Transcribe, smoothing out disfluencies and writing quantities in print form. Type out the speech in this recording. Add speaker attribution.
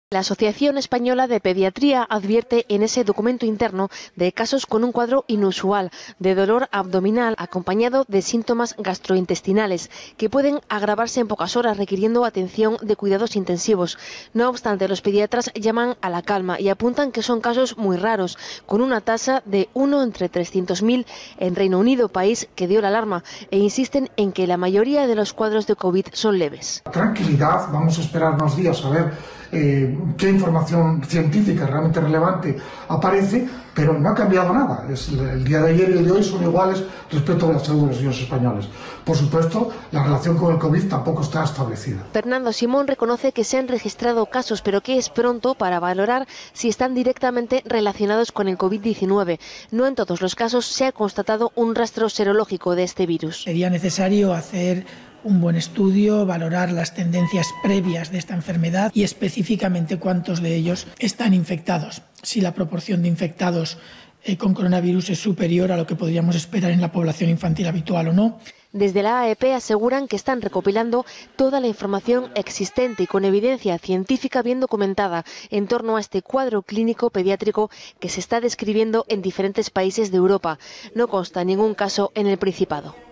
Speaker 1: La Asociación Española de Pediatría advierte en ese documento interno de casos con un cuadro inusual de dolor abdominal acompañado de síntomas gastrointestinales que pueden agravarse en pocas horas requiriendo atención de cuidados intensivos. No obstante, los pediatras llaman a la calma y apuntan que son casos muy raros, con una tasa de 1 entre 300.000 en Reino Unido, país que dio la alarma, e insisten en que la mayoría de los cuadros de COVID son leves.
Speaker 2: Tranquilidad, vamos a esperar unos días a ver qué información científica realmente relevante aparece, pero no ha cambiado nada. El día de ayer y el de hoy son iguales respecto a la salud de los niños españoles. Por supuesto, la relación con el COVID tampoco está establecida.
Speaker 1: Fernando Simón reconoce que se han registrado casos, pero que es pronto para valorar si están directamente relacionados con el COVID-19. No en todos los casos se ha constatado un rastro serológico de este virus.
Speaker 3: Sería necesario hacer un buen estudio, valorar las tendencias previas de esta enfermedad y específicamente cuántos de ellos están infectados. Si la proporción de infectados con coronavirus es superior a lo que podríamos esperar en la población infantil habitual o no.
Speaker 1: Desde la AEP aseguran que están recopilando toda la información existente y con evidencia científica bien documentada en torno a este cuadro clínico pediátrico que se está describiendo en diferentes países de Europa. No consta ningún caso en el Principado.